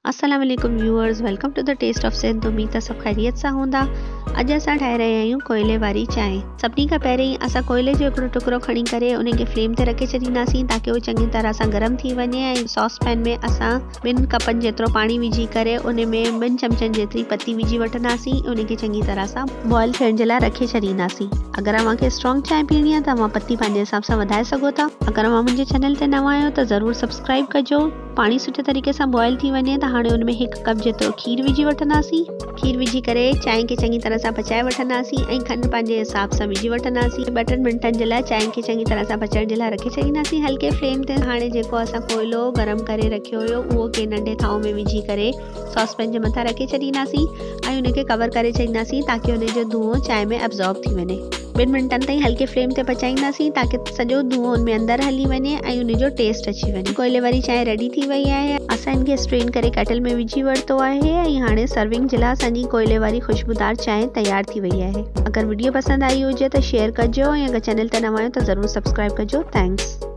अस्सलाम वालेकुम viewers, welcome to the taste of Sindh. उम्मीद है सब खैरियत सां हूंदा। अॼु असां ठाहे रहिया आहियूं कोयले वारी चांहि। सभिनी खां पहिरीं असां कोयले जो हिकिड़ो टुकड़ो खणी करे उन खे फ्लेम ते रखे छॾींदासीं ताकी उहो चङी तरह सां गरम थी वञे। ऐं सॉस पैन में असां 2 कपनि जेतिरो पाणी विझी करे उन में 2 चमचनि जेतिरी पत्ती विझी वठंदासीं। उन खे चङी तरह सां बॉयल थियण जे लाइ रखे छॾींदासीं। अगरि तव्हांखे स्ट्रॉन्ग चांहि पीअणी आहे त तव्हां पत्ती पंहिंजे हिसाब सां वधाए सघो था। अगरि तव्हां मुंहिंजे चैनल ते नवां आहियो त ज़रूरु सब्सक्राइब कजो। पाणी सुठे तरीक़े सां बॉयल थी वञे त हाणे उन में 1 कप जेतिरो खीर विझी वठंदासीं। खीर विझी करे चांहि खे चङी तरह सां पचाए वठंदासीं ऐं खंडु पंहिंजे हिसाब सां विझी वठंदासीं। 2-3 मिंटनि जे लाइ चांहि खे चङी तरह सां पचण जे लाइ रखे छॾींदासीं हल्के फ्लेम ते। हाणे जेको असां कोयलो गरम करे रखियो हुयो उहो के नंढे थाव में विझी करे सॉस पैन जे मथां रखे छॾींदासीं ऐं उन खे कवर करे छॾींदासीं ताकी उन जो धुओं चांहि में एब्ज़ॉर्ब थी वञे। 2 मिंटनि ताईं हल्के फ्लेम ते पचाईंदासीं ताकी सॼो धुओं उन में अंदरि हली वञे ऐं उन जो टेस्ट अची वञे। कोयले वारी चांहि रेडी थी वई आहे। असां इन खे स्ट्रेन करे केटल में विझी वरितो आहे ऐं हाणे सर्विंग जे लाइ असांजी कोयले वारी ख़ुशबूदार चांहि तयारु थी वई आहे। अगरि वीडियो पसंदि आई हुजे त शेयर कजो ऐं अगरि चैनल ते नवां आहियो त ज़रूरु सब्सक्राइब कजो। थैंक्स।